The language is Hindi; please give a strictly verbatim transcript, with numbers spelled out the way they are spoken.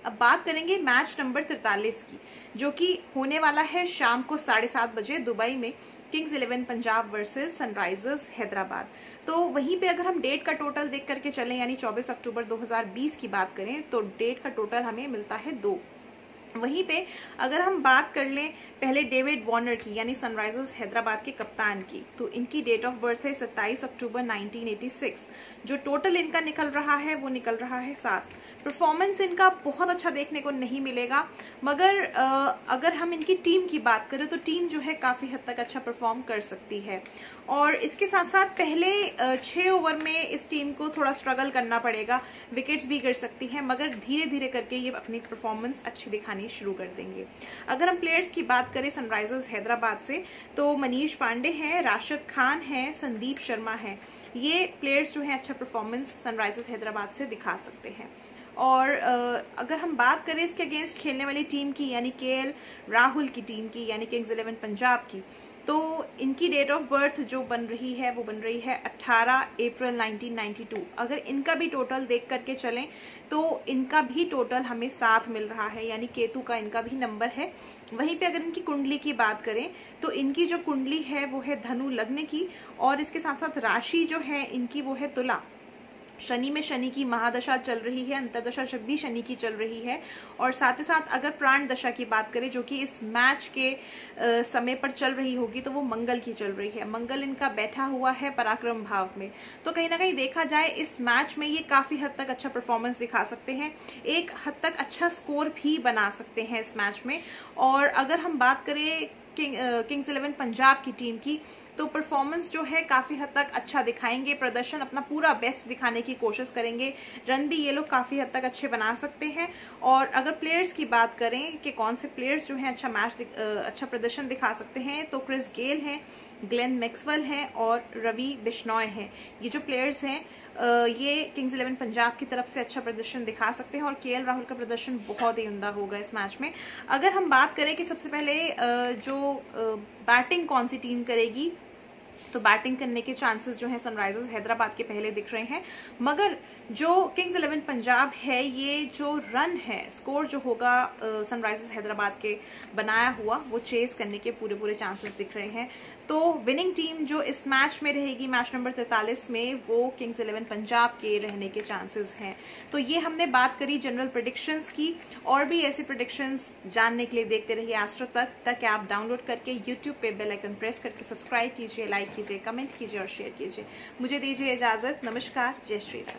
अब बात करेंगे मैच नंबर तैतालीस की, जो कि होने वाला है शाम को साढ़े सात बजे दुबई में, Kings Eleven Punjab versus Sunrisers Hyderabad. तो वहीं पे अगर हम डेट का टोटल देख करके चलें, यानी चौबीस अक्टूबर दो हज़ार बीस की बात करें, तो डेट का टोटल हमें मिलता है दो। वहीं पे अगर हम बात कर लें पहले डेविड वार्नर की, यानी सनराइजर्स हैदराबाद के कप्तान की, तो इनकी डेट ऑफ बर्थ है सत्ताईस अक्टूबर नाइनटीन एटी सिक्स। जो टोटल इनका निकल रहा है वो निकल रहा है सात। परफॉर्मेंस इनका बहुत अच्छा देखने को नहीं मिलेगा, मगर अगर हम इनकी टीम की बात करें तो टीम जो है काफी हद तक अच्छा परफॉर्म कर सकती है। और इसके साथ साथ पहले छह ओवर में इस टीम को थोड़ा स्ट्रगल करना पड़ेगा, विकेट्स भी गिर सकती है, मगर धीरे धीरे करके ये अपनी परफॉर्मेंस अच्छी दिखानी शुरू कर देंगे। अगर हम प्लेयर्स की बात करें सनराइजर्स हैदराबाद से, तो मनीष पांडे हैं, राशिद खान है, संदीप शर्मा है। ये प्लेयर्स जो है अच्छा परफॉर्मेंस सनराइजर्स हैदराबाद से दिखा सकते हैं। और अगर हम बात करें इसके अगेंस्ट खेलने वाली टीम की, यानी केएल राहुल की टीम की, यानी किंग्स इलेवन पंजाब की, तो इनकी डेट ऑफ बर्थ जो बन रही है वो बन रही है अठारह अप्रैल नाइनटीन नाइंटी टू। अगर इनका भी टोटल देख करके चलें तो इनका भी टोटल हमें सात मिल रहा है, यानी केतु का इनका भी नंबर है। वहीं पे अगर इनकी कुंडली की बात करें तो इनकी जो कुंडली है वो है धनु लग्न की, और इसके साथ साथ राशि जो है इनकी वो है तुला। शनि में शनि की महादशा चल रही है, अंतरदशा भी शनि की चल रही है। और साथ ही साथ अगर प्राण दशा की बात करें जो कि इस मैच के आ, समय पर चल रही होगी, तो वो मंगल की चल रही है। मंगल इनका बैठा हुआ है पराक्रम भाव में, तो कहीं ना कहीं देखा जाए इस मैच में ये काफी हद तक अच्छा परफॉर्मेंस दिखा सकते हैं, एक हद तक अच्छा स्कोर भी बना सकते हैं इस मैच में। और अगर हम बात करें किंग, किंग्स इलेवन पंजाब की टीम की, तो परफॉर्मेंस जो है काफी हद तक अच्छा दिखाएंगे, प्रदर्शन अपना पूरा बेस्ट दिखाने की कोशिश करेंगे, रन भी ये लोग काफी हद तक अच्छे बना सकते हैं। और अगर प्लेयर्स की बात करें कि कौन से प्लेयर्स जो हैं अच्छा मैच अच्छा प्रदर्शन दिखा सकते हैं, तो क्रिस गेल हैं, ग्लेन मैक्सवेल हैं और रवि बिश्नॉय हैं। ये जो प्लेयर्स हैं ये किंग्स इलेवन पंजाब की तरफ से अच्छा प्रदर्शन दिखा सकते हैं, और केएल राहुल का प्रदर्शन बहुत ही उम्दा होगा इस मैच में। अगर हम बात करें कि सबसे पहले जो बैटिंग कौन सी टीम करेगी, तो बैटिंग करने के चांसेस जो है सनराइजर्स हैदराबाद के पहले दिख रहे हैं, मगर जो किंग्स इलेवन पंजाब है, ये जो रन है, स्कोर जो होगा सनराइजर्स हैदराबाद के बनाया हुआ, वो चेस करने के पूरे पूरे चांसेस दिख रहे हैं। तो विनिंग टीम जो इस मैच में रहेगी, मैच नंबर तैतालीस में, वो किंग्स इलेवन पंजाब के रहने के चांसेस हैं। तो ये हमने बात करी जनरल प्रेडिक्शंस की, और भी ऐसी प्रेडिक्शंस जानने के लिए देखते रहिए एस्ट्रो तक तक आप डाउनलोड करके यूट्यूब पे बेल आइकन प्रेस करके सब्सक्राइब कीजिए, लाइक कीजिए, कमेंट कीजिए और शेयर कीजिए। मुझे दीजिए इजाजत, नमस्कार, जय श्री राम।